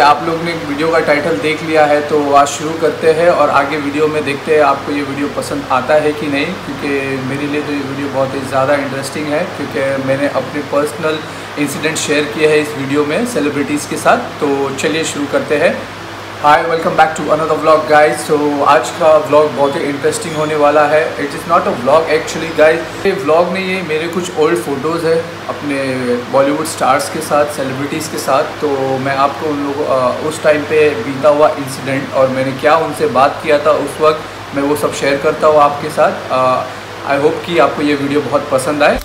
आप लोग ने वीडियो का टाइटल देख लिया है तो आज शुरू करते हैं और आगे वीडियो में देखते हैं आपको ये वीडियो पसंद आता है कि नहीं, क्योंकि मेरे लिए तो ये वीडियो बहुत ही ज़्यादा इंटरेस्टिंग है क्योंकि मैंने अपने पर्सनल इंसिडेंट शेयर किए हैं इस वीडियो में सेलिब्रिटीज़ के साथ। तो चलिए शुरू करते हैं। Hi, welcome back to another vlog guys. तो आज का व्लॉग बहुत ही इंटरेस्टिंग होने वाला है। It is not a vlog actually guys, ये व्लॉग नहीं है, मेरे कुछ ओल्ड फोटोज़ है अपने बॉलीवुड स्टार्स के साथ, सेलिब्रिटीज़ के साथ। तो मैं आपको उन लोगों उस टाइम पे बीता हुआ इंसिडेंट और मैंने क्या उनसे बात किया था उस वक्त, मैं वो सब शेयर करता हूँ आपके साथ। आई होप कि आपको ये वीडियो बहुत पसंद आए।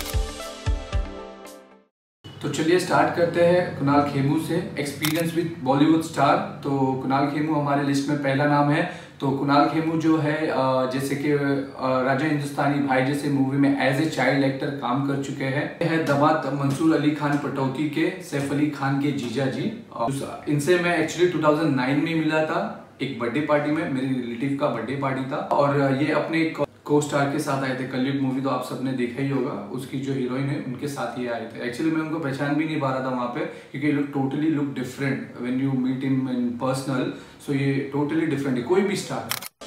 तो चलिए स्टार्ट करते हैं कुणाल खेमू से, एक्सपीरियंस विद बॉलीवुड स्टार। तो कुणाल खेमू हमारे लिस्ट में पहला नाम है। तो कुणाल खेमू जो है जैसे कि राजा हिंदुस्तानी भाई जैसे मूवी में एज ए चाइल्ड एक्टर काम कर चुके हैं। दामाद मंसूर अली खान पटौती के, सैफ अली खान के जीजा जी। इनसे मैं एक्चुअली 2009 में मिला था एक बर्थडे पार्टी में, मेरे रिलेटिव का बर्थडे पार्टी था और ये अपने को स्टार के साथ आए थे। कलयुग मूवी तो आप सबने देखा ही होगा, उसकी जो हीरोइन है उनके साथ ही आए थे। एक्चुअली मैं उनको पहचान भी नहीं पा रहा था वहाँ पे क्योंकि look totally look different when you meet him in personal. So ये टोटली डिफरेंट है, कोई भी स्टार।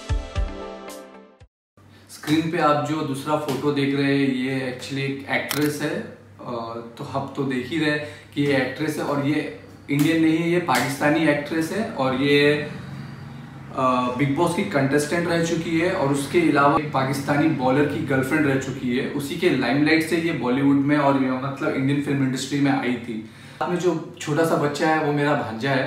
स्क्रीन पे आप जो दूसरा फोटो देख रहे हैं ये एक्चुअली एक एक्ट्रेस है। तो आप तो देख ही रहे कि ये एक्ट्रेस है और ये इंडियन नहीं है, ये पाकिस्तानी एक्ट्रेस है और ये बिग बॉस की कंटेस्टेंट रह चुकी है और उसके अलावा एक पाकिस्तानी बॉलर की गर्लफ्रेंड रह चुकी है। उसी के लाइमलाइट से ये बॉलीवुड में और मतलब इंडियन फिल्म इंडस्ट्री में आई थी। साथ में जो छोटा सा बच्चा है वो मेरा भांजा है।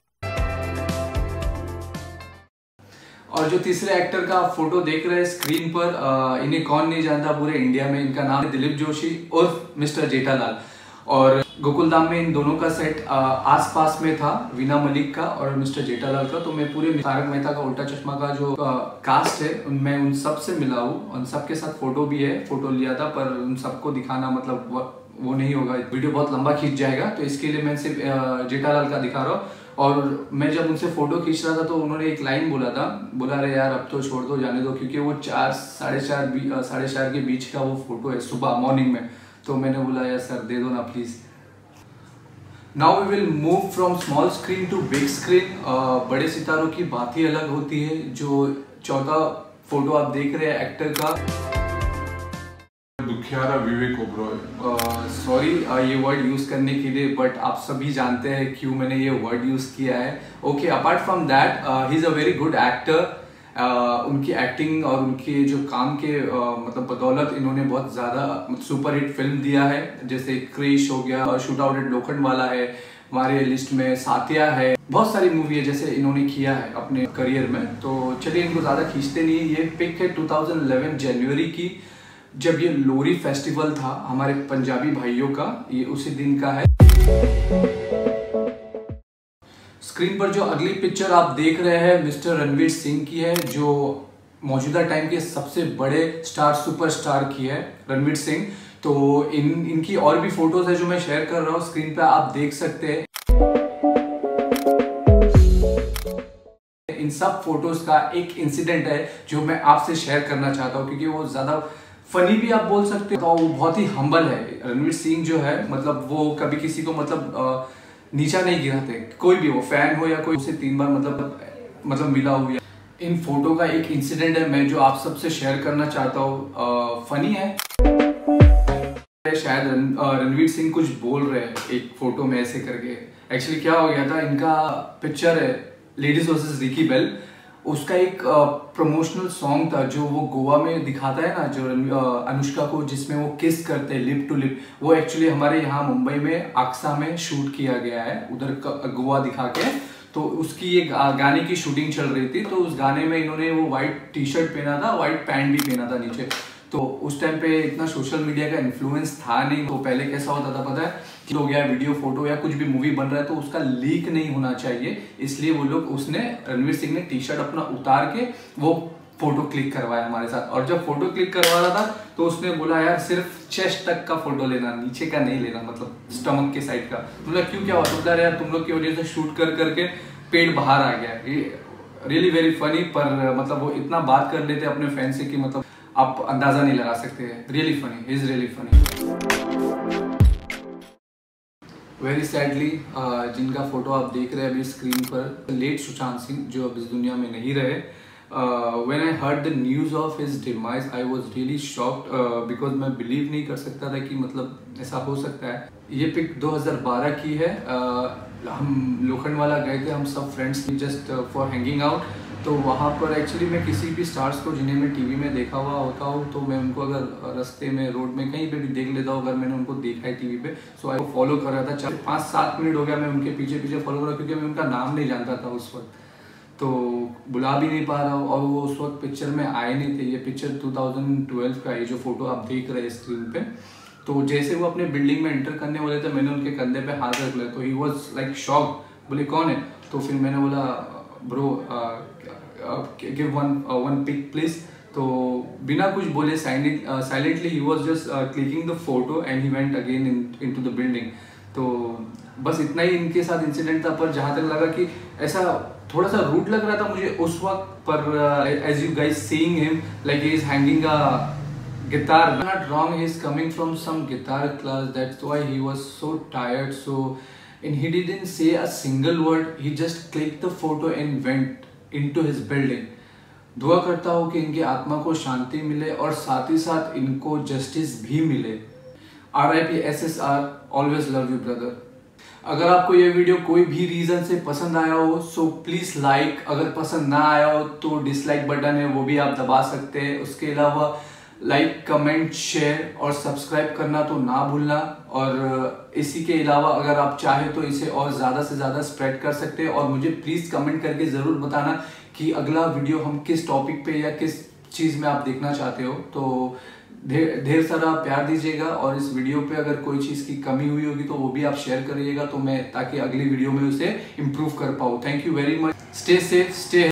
और जो तीसरे एक्टर का आप फोटो देख रहे हैं स्क्रीन पर, इन्हें कौन नहीं जानता पूरे इंडिया में। इनका नाम है दिलीप जोशी उर्फ मिस्टर जेठालाल। और गोकुलधाम में इन दोनों का सेट आस पास में था, वीना मलिक का और मिस्टर जेठालाल का। तो मैं पूरे तारक मेहता का उल्टा चश्मा का जो कास्ट है मैं उन सब से मिला हूँ, उन सब के साथ फोटो भी है, फोटो लिया था, पर उन सबको दिखाना मतलब वो नहीं होगा, वीडियो बहुत लंबा खींच जाएगा। तो इसके लिए मैं सिर्फ जेठालाल का दिखा रहा हूँ। और मैं जब उनसे फोटो खींच रहा था तो उन्होंने एक लाइन बोला था, बोला रे यार अब तो छोड़ दो, जाने दो, क्योंकि वो 4 साढ़े चार के बीच का वो फोटो है सुबह मॉर्निंग में। तो मैंने बोला यार सर दे दो ना please. Now we will move from small screen to big screen. बड़े सितारों की बात ही अलग होती है। जो चौथा फोटो आप देख रहे हैं एक्टर का, दुखियारा विवेक ओबरॉय। सॉरी ये वर्ड यूज करने के लिए, बट आप सभी जानते हैं क्यों मैंने ये वर्ड यूज किया है। Okay, apart from that he is a very good actor. उनकी एक्टिंग और उनके जो काम के मतलब बदौलत इन्होंने बहुत ज़्यादा सुपरहिट फिल्म दिया है, जैसे क्रिश हो गया और शूट आउट एट लोखंडवाला है हमारे लिस्ट में, साथिया है, बहुत सारी मूवी है जैसे इन्होंने किया है अपने करियर में। तो चलिए इनको ज़्यादा खींचते नहीं। ये पिक है 2011 जनवरी की, जब ये लोहरी फेस्टिवल था हमारे पंजाबी भाइयों का, ये उसी दिन का है। स्क्रीन पर जो अगली पिक्चर आप देख रहे हैं मिस्टर रणवीर सिंह की है, जो मौजूदा टाइम के सबसे बड़े स्टार सुपरस्टार की है रणवीर सिंह। तो इनकी और भी फोटोज है जो मैं शेयर कर रहा हूँ, स्क्रीन पे आप देख सकते हैं। इन सब फोटोज का एक इंसिडेंट है जो मैं आपसे शेयर करना चाहता हूँ क्योंकि वो ज्यादा फनी भी आप बोल सकते हो, तो वो बहुत ही हम्बल है। रणवीर सिंह जो है मतलब वो कभी किसी को मतलब नीचा नहीं गिराते, कोई भी हो, फैन हो या कोई, उसे 3 बार मतलब मिला हुआ। इन फोटो का एक इंसिडेंट है मैं जो आप सबसे शेयर करना चाहता हूँ, फनी है। शायद रणवीर सिंह कुछ बोल रहे हैं एक फोटो में ऐसे करके। एक्चुअली क्या हो गया था, इनका पिक्चर है लेडीज वर्सेस रिकी बेल, उसका एक प्रमोशनल सॉन्ग था जो वो गोवा में दिखाता है ना, जो अनुष्का को, जिसमें वो किस करते हैं लिप टू लिप, वो एक्चुअली हमारे यहाँ मुंबई में आक्सा में शूट किया गया है, उधर गोवा दिखा के। तो उसकी एक गाने की शूटिंग चल रही थी। तो उस गाने में इन्होंने वो व्हाइट टी शर्ट पहना था, व्हाइट पैंट भी पहना था नीचे। तो उस टाइम पे इतना सोशल मीडिया का इन्फ्लुएंस था नहीं। तो पहले कैसा होता था पता है, हो गया वीडियो फोटो या कुछ भी मूवी बन रहा है तो उसका लीक नहीं होना चाहिए, इसलिए वो लोग रणवीर सिंह ने टी शर्ट अपना उतार के वो फोटो क्लिक करवाया हमारे साथ। और जब फोटो क्लिक करवा रहा था तो उसने बोला यार सिर्फ चेस्ट तक का फोटो लेना, नीचे का नहीं लेना, मतलब स्टमक के साइड का। बोला क्यों, क्या हुआ? तो बोला यार तुम लोग की वजह से शूट कर करके पेट बाहर आ गया। Really very funny. पर मतलब वो इतना बात कर लेते अपने फैन से कि मतलब आप अंदाजा नहीं लगा सकते। Really funny, is really funny. Very sadly जिनका फोटो आप देख रहे हैं अभी स्क्रीन पर, लेट सुशांत सिंह, जो अब इस दुनिया में नहीं रहे। When I heard the news of his demise I was really shocked, because मैं बिलीव नहीं कर सकता था कि मतलब ऐसा हो सकता है। ये पिक 2012 की है। हम लोखंडवाला गए थे हम सब friends, just for hanging out. तो वहाँ पर एक्चुअली मैं किसी भी स्टार्स को जिन्हें मैं टीवी में देखा हुआ होता हूँ, तो मैं उनको अगर रास्ते में, रोड में, कहीं पे भी देख लेता हूँ, अगर मैंने उनको देखा है टीवी पे, सो आई फॉलो कर रहा था। 5-7 मिनट हो गया मैं उनके पीछे पीछे फॉलो कर रहा, क्योंकि मैं उनका नाम नहीं जानता था उस वक्त, तो बुला भी नहीं पा रहा हूँ। और वो उस वक्त पिक्चर में आए नहीं थे। ये पिक्चर 2012 का, ये जो फोटो आप देख रहे हैं स्क्रीन पे। तो जैसे वो अपने बिल्डिंग में एंटर करने वाले थे, मैंने उनके कंधे पे हाथ रख लिया, तो ही वॉज लाइक शॉक। बोले कौन है? तो फिर मैंने बोला bro give one pic please. तो बिना कुछ बोले साइलेंटली ही was just clicking the photo and he went again into the building. तो बस इतना ही इनके साथ इंसिडेंट था। पर जहाँ तक लगा कि ऐसा थोड़ा सा रूट लग रहा था मुझे उस वक्त, पर as you guys seeing him like he is hanging a guitar. Not wrong, he's coming from some guitar class, that's why he was so tired. So and he didn't say a single word, he just clicked the photo and went into his building. दुआ करता हूँ कि इनकी आत्मा को शांति मिले और साथ ही साथ इनको जस्टिस भी मिले। RIP SSR, always love you brother. अगर आपको ये वीडियो कोई भी रीजन से पसंद आया हो सो प्लीज लाइक, अगर पसंद ना आया हो तो डिसलाइक बटन है वो भी आप दबा सकते हैं। उसके अलावा लाइक, कमेंट, शेयर और सब्सक्राइब करना तो ना भूलना। और इसी के अलावा अगर आप चाहें तो इसे और ज़्यादा से ज़्यादा स्प्रेड कर सकते हैं। और मुझे प्लीज़ कमेंट करके ज़रूर बताना कि अगला वीडियो हम किस टॉपिक पे या किस चीज़ में आप देखना चाहते हो। तो ढेर सारा प्यार दीजिएगा। और इस वीडियो पे अगर कोई चीज़ की कमी हुई होगी तो वो भी आप शेयर करिएगा, तो मैं ताकि अगली वीडियो में उसे इम्प्रूव कर पाऊँ। Thank you very much. Stay safe, stay